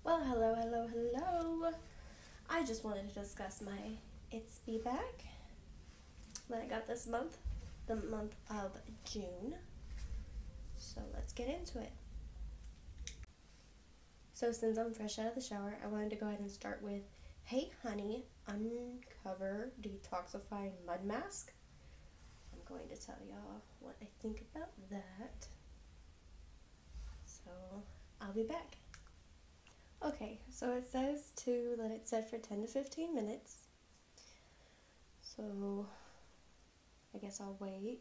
Well, hello. I just wanted to discuss my It's Be bag that I got this month, the month of June. So let's get into it. So since I'm fresh out of the shower, I wanted to go ahead and start with Hey Honey Uncover Detoxifying Mud Mask. I'm going to tell y'all what I think about that. So I'll be back. Okay, so it says to let it set for 10 to 15 minutes. So I guess I'll wait.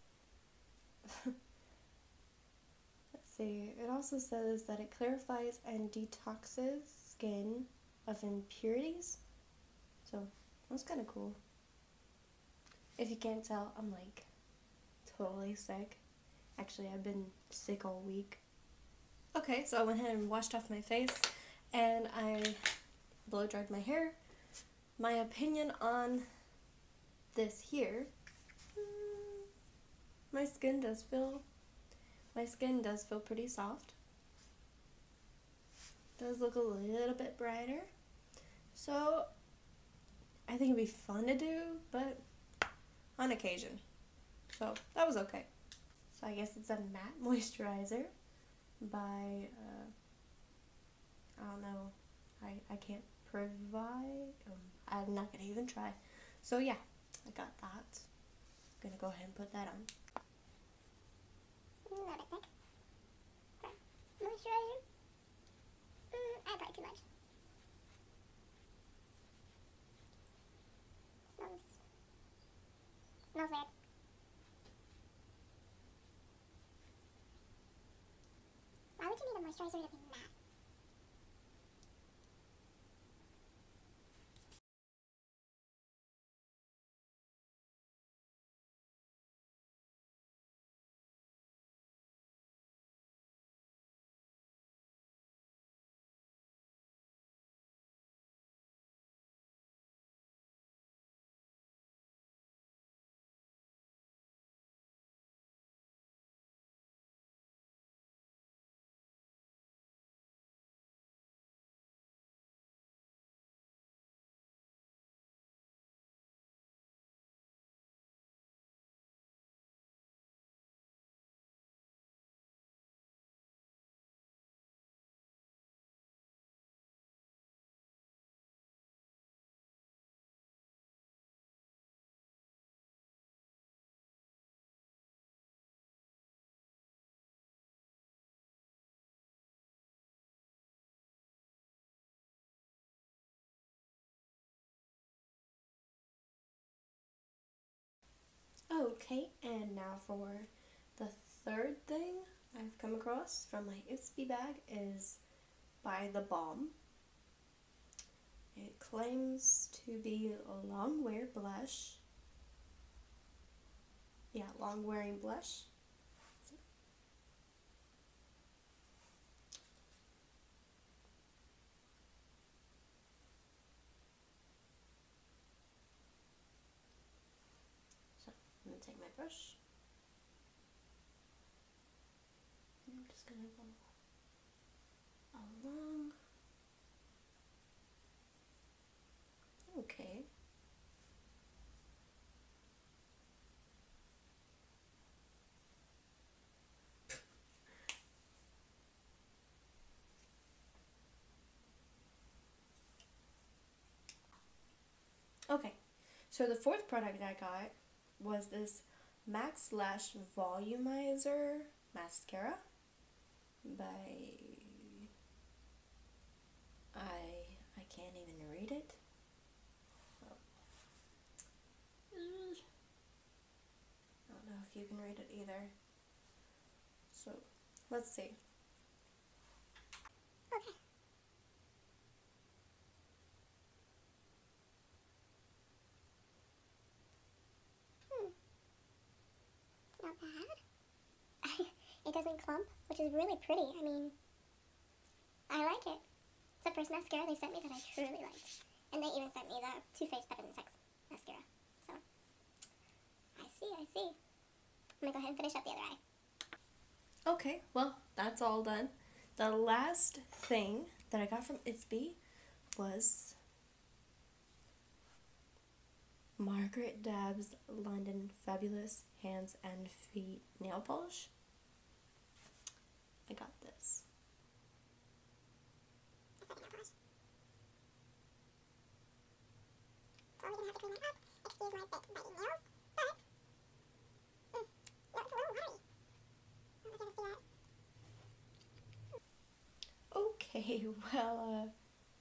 Let's see. It also says that it clarifies and detoxes skin of impurities. So that's kind of cool. If you can't tell, I'm like totally sick. Actually, I've been sick all week. Okay, so I went ahead and washed off my face and I blow dried my hair. My opinion on this here, my skin does feel pretty soft. Does look a little bit brighter. So I think it'd be fun to do, but on occasion. So that was okay. So I guess it's a matte moisturizer by I don't know. I can't provide. I'm not gonna even try. So yeah, I got that. I'm gonna go ahead and put that on. A little bit thick. For moisturizer, I applied too much. Smells weird. Why would you need a moisturizer to be matte? Okay, and now for the third thing I've come across from my It's Be bag is by The Balm. It claims to be a long wear blush. Yeah, long wearing blush. So I'm gonna take my brush. I'm just gonna go along. Okay. Okay, so the fourth product I got was this Max Lash Volumizer Mascara by I can't even read it. I don't know if you can read it either. So let's see. Okay. It's not bad. It doesn't clump, which is really pretty. I mean, I like it. It's the first mascara they sent me that I truly liked. And they even sent me the Too Faced Better Than Sex mascara. So, I see. I'm gonna go ahead and finish up the other eye. Okay, well, that's all done. The last thing that I got from Itsby was Margaret Dabbs London Fabulous Hands and Feet Nail Polish. I got this. Okay, well,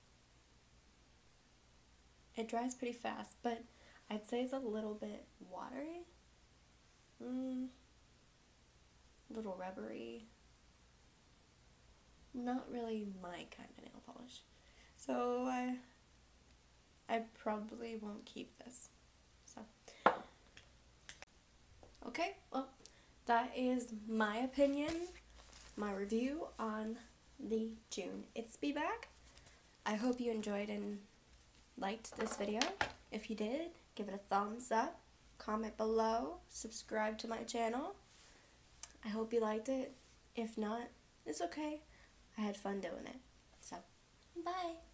it dries pretty fast, but I'd say it's a little bit watery. A little rubbery. Not really my kind of nail polish. So I probably won't keep this. So, okay, well, that is my opinion, my review on the June Itsby bag. I hope you enjoyed and liked this video. If you did, give it a thumbs up, comment below, subscribe to my channel. I hope you liked it. If not, it's okay. I had fun doing it. So, bye.